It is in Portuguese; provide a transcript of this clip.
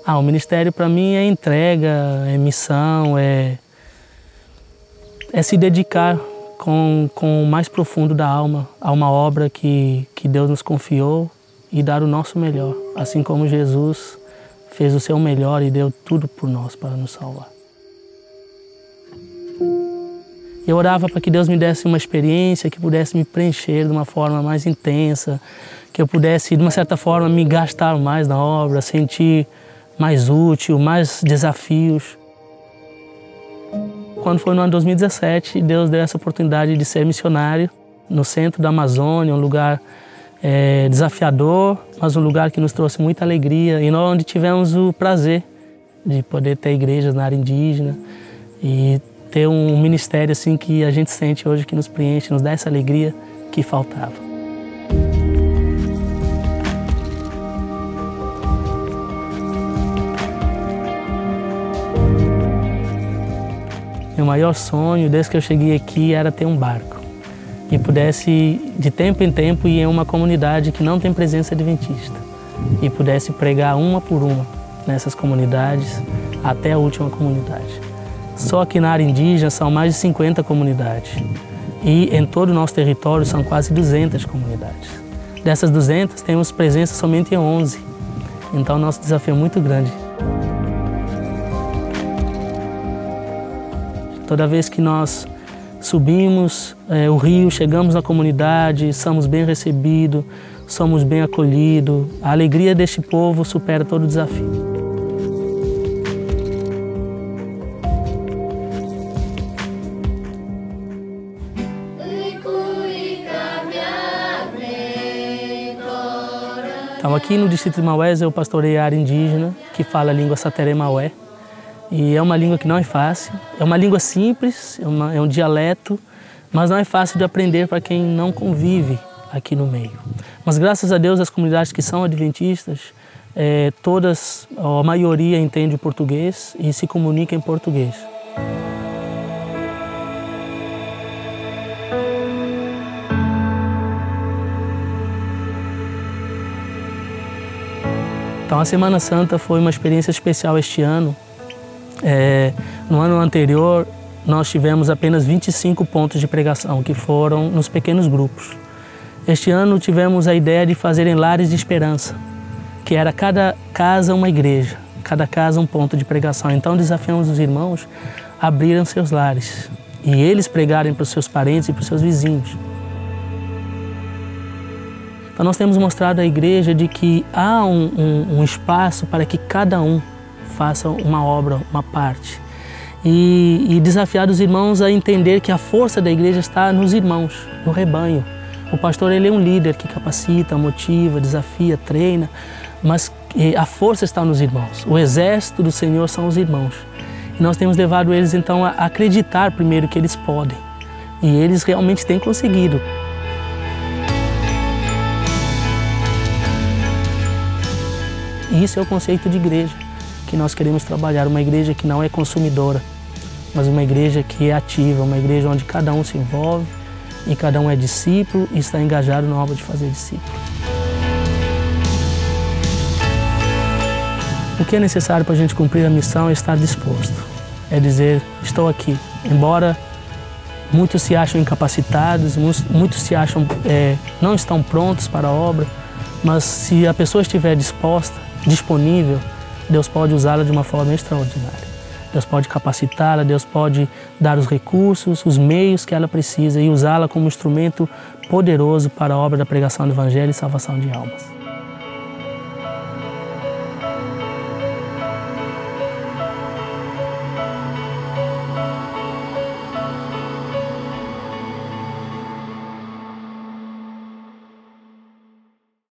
O ministério para mim é entrega, é missão, é se dedicar com o mais profundo da alma a uma obra que Deus nos confiou e dar o nosso melhor, assim como Jesus fez o seu melhor e deu tudo por nós para nos salvar. Eu orava para que Deus me desse uma experiência que pudesse me preencher de uma forma mais intensa, que eu pudesse, de uma certa forma, me gastar mais na obra, sentir mais útil, mais desafios. Quando foi no ano 2017, Deus deu essa oportunidade de ser missionário no centro da Amazônia, um lugar desafiador, mas um lugar que nos trouxe muita alegria e onde tivemos o prazer de poder ter igrejas na área indígena e ter um ministério assim que a gente sente hoje que nos preenche, nos dá essa alegria que faltava. Meu maior sonho, desde que eu cheguei aqui, era ter um barco e pudesse, de tempo em tempo, ir em uma comunidade que não tem presença adventista e pudesse pregar uma por uma nessas comunidades até a última comunidade. Só aqui na área indígena são mais de 50 comunidades e em todo o nosso território são quase 200 comunidades. Dessas 200, temos presença somente em 11, então nosso desafio é muito grande. Toda vez que nós subimos o rio, chegamos na comunidade, somos bem recebidos, somos bem acolhidos, a alegria deste povo supera todo o desafio. Então, aqui no distrito de Maués eu pastorei a área indígena que fala a língua Sateré-Maué. E é uma língua que não é fácil, é uma língua simples, é um dialeto, mas não é fácil de aprender para quem não convive aqui no meio. Mas graças a Deus as comunidades que são adventistas, todas, a maioria entende o português e se comunica em português. Então a Semana Santa foi uma experiência especial este ano. No ano anterior, nós tivemos apenas 25 pontos de pregação, que foram nos pequenos grupos. Este ano tivemos a ideia de fazer em lares de esperança, que era cada casa uma igreja, cada casa um ponto de pregação. Então desafiamos os irmãos a abrirem seus lares e eles pregarem para os seus parentes e para os seus vizinhos. Então nós temos mostrado à igreja de que há um espaço para que cada um faça uma obra, uma parte. E desafiar os irmãos a entender que a força da igreja está nos irmãos, no rebanho. O pastor ele é um líder que capacita, motiva, desafia, treina, mas a força está nos irmãos. O exército do Senhor são os irmãos. E nós temos levado eles então a acreditar primeiro que eles podem. E eles realmente têm conseguido. E isso é o conceito de igreja que nós queremos trabalhar, uma igreja que não é consumidora, mas uma igreja que é ativa, uma igreja onde cada um se envolve e cada um é discípulo e está engajado na obra de fazer discípulo. O que é necessário para a gente cumprir a missão é estar disposto, é dizer, estou aqui, embora muitos se acham incapacitados, muitos se acham, não estão prontos para a obra, mas se a pessoa estiver disposta, disponível, Deus pode usá-la de uma forma extraordinária. Deus pode capacitá-la, Deus pode dar os recursos, os meios que ela precisa e usá-la como instrumento poderoso para a obra da pregação do Evangelho e salvação de almas.